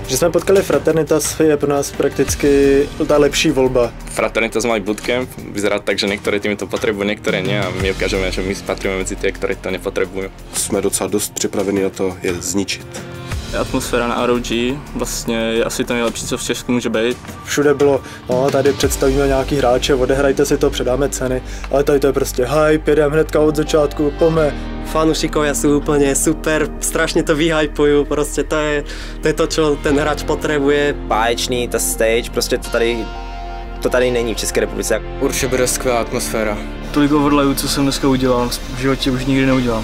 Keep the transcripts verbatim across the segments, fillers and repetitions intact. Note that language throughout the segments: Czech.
Že jsme potkali Fraternitas je pro nás prakticky ta lepší volba. Fraternitas mají bootcamp, vyzerá tak, že některé týmy to potřebují, některé ne a my ukážeme, že my patříme mezi ty, které to nepotřebují. Jsme docela dost připraveni na to je zničit. Atmosféra na R O G vlastně je asi to nejlepší, co v Česku může být. Všude bylo, no tady představíme nějaký hráče, odehrajte si to, předáme ceny, ale tady to je prostě hype, jedeme hnedka od začátku, pome. Fanúšikovia sú úplne super, strašne to vyhypujú, prostě to je, to je to, čo ten hráč potřebuje. Báječný, ta stage, prostě to tady, to tady není v České republice. Určitě bude skvělá atmosféra. Tolik overlayů, co jsem dneska udělal, v životě už nikdy neudělám.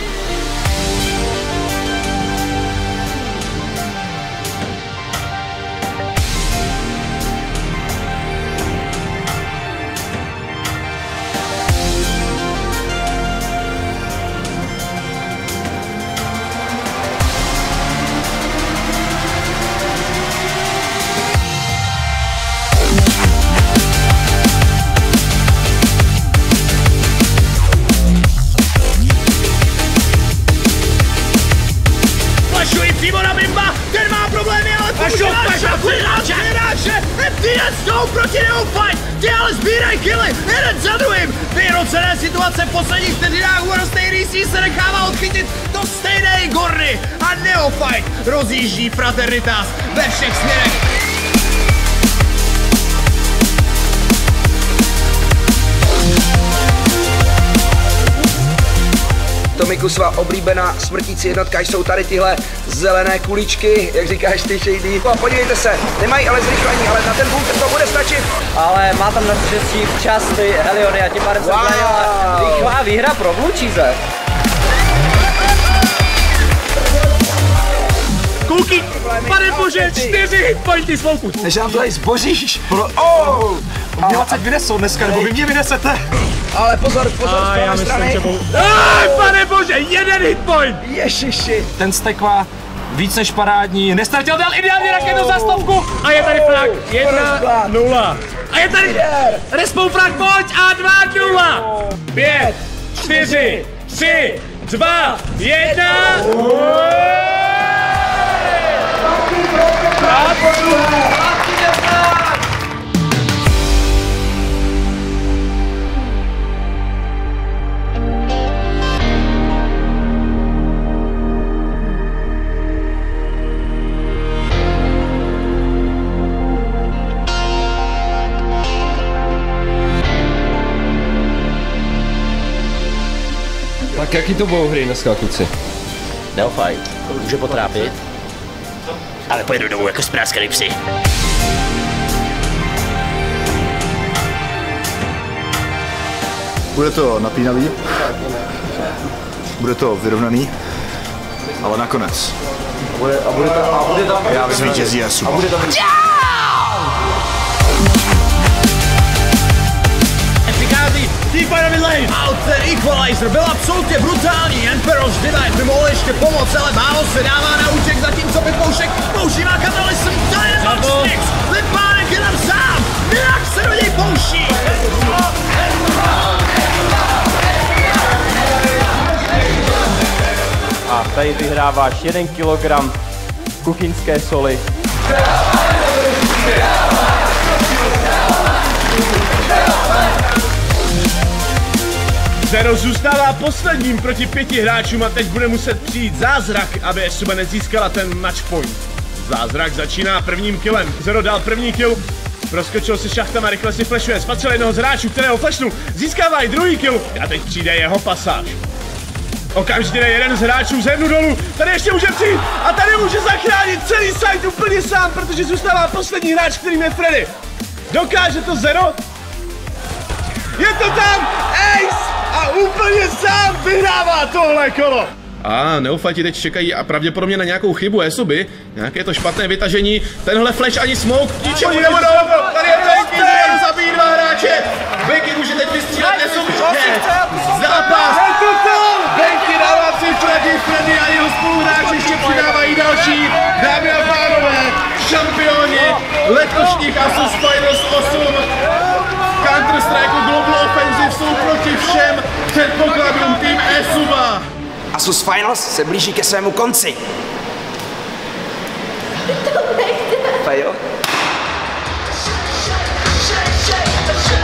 Přímo na Bimba, ten má problémy, ale používá hráče, hráče, F T S jdou proti Neophyte, ty ale sbírají killy, jeden za druhým, vyhrocené situace v posledních vteřinách, World State D C se nechává odchytit do stejné Gorny a Neophyte rozjíždí Fraternitas ve všech směrech. Tomiku, svá oblíbená smrtící jednotka jsou tady tyhle zelené kuličky, jak říkáš ty, Shady. A podívejte se, nemají ale zrychlení, ale na ten bunker to bude stačit. Ale má tam naštěstí včas ty Heliony a tím pádem se zdanila rychlá výhra pro Blue Cheese. Kouky, pane bože, čtyři hitpointy z volku. Než nám to tady zboříš. Oh! Mě teď vynesou dneska, nebo vy mě vynesete. Ale pozor, pozor, z pravé strany. Aj, pane bože, jeden hitpoint. Ježiši. Ten stekva víc než parádní, nestratil, dal ideální raketu za stovku. A je tady flag, jedna nula. A je tady respawn flag, pojď a dva nula. Pět, čtyři, tři, dva, jedna. Tak jaký to budou hry dneska, kluci? Neophyte, může potrápit. Ale pojedu domů jako spráskaný psi. Bude to napínavý, bude to vyrovnaný, ale nakonec Bude, a bude to, a bude tam... já zvítězí Esuba. A bude tam... Přichází T-Firery Lane a ten Equalizer byl absolutně brutální. Emperor's Delight by mohl ještě pomoct, ale málo se dává na úček, zatímco Vypoušek používá Catalysm. Dynamax Six, Vypánek je tam sám, jak se do něj pouští. A tady vyhráváš jeden kilogram kuchyňské soli. Zero zůstává posledním proti pěti hráčům a teď bude muset přijít zázrak, aby Esuba nezískala ten match point. Zázrak začíná prvním killem. Zero dal první kill, proskočil si šachtama, rychle si flashuje, spatřil jednoho z hráčů, kterého flashnu, získává i druhý kill a teď přijde jeho pasáž. Okamžitě jeden z hráčů zevnu dolů, tady ještě může přijít a tady může zachránit celý site úplně sám, protože zůstává poslední hráč, kterým je Freddy. Dokáže to Zero? Je to tam! Ace! A úplně sám vyhrává tohle kolo! A Neophyte teď čekají a pravděpodobně na nějakou chybu Esuby. Nějaké to špatné vytažení. Tenhle flash ani smoke. Ničemu nebudou! Tady je Becky, který zabíjí dva hráče! Becky může teď vystřílet Esubu. Zápas! Becky dává si Freddy, Freddy a jeho spoluhráči ještě přidávají další. Dámy a pánové, šampioni letošních Asus Finals osm. Counter-Strike Global Offensive jsou proti všem předpokladům tým Esuba. Asus Finals se blíží ke svému konci. Fejo?